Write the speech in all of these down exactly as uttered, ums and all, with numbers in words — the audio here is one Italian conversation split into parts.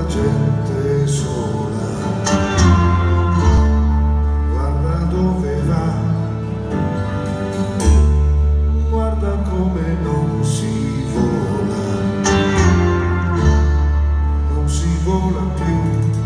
gente sola, guarda dove va, guarda come non si vola, non si vola più.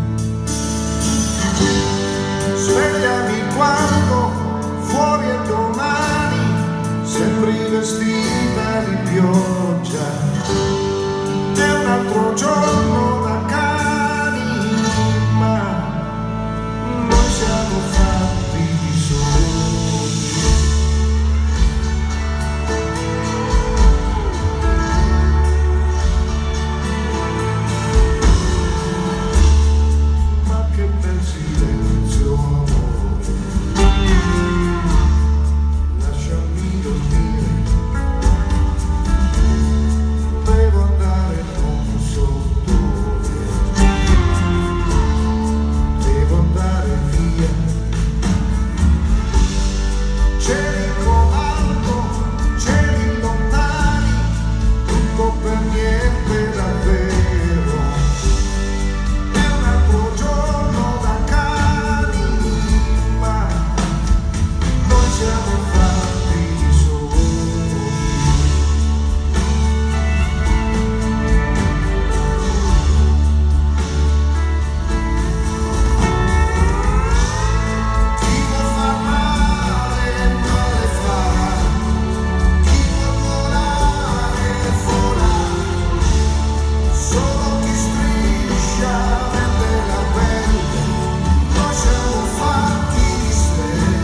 Svegliami quando fuori è domani, sembri vestita di pioggia. È un altro giorno da cani, ma noi siamo fatti di sogni. Ma che bel silenzio, amore, lasciami dormire. Devo andare non so dove, devo andare via. Cieli alto, cieli lontani, tutto per niente davvero. È un altro giorno da cani, ma noi siamo fatti di sogni. Chi può far male, male fa, chi può volare, vola, solo chi striscia vende la pelle, noi siamo fatti di stelle.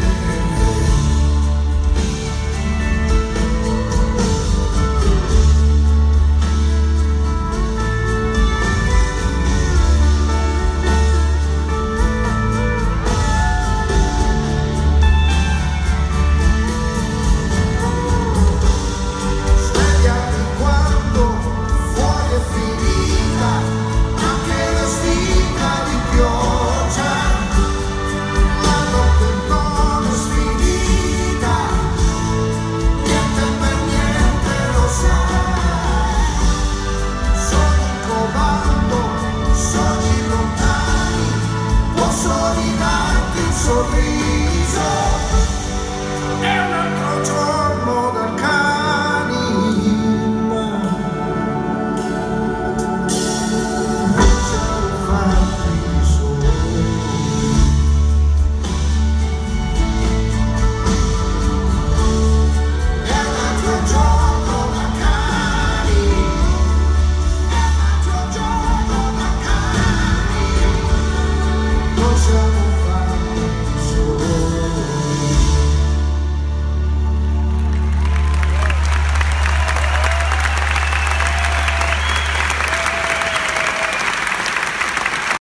Svegliami quando fuori è finita, anche vestita di pioggia. La notte non è sfinita, niente per niente lo sai. Sogni in comando, sogni lontani, posso ridarti un sorriso.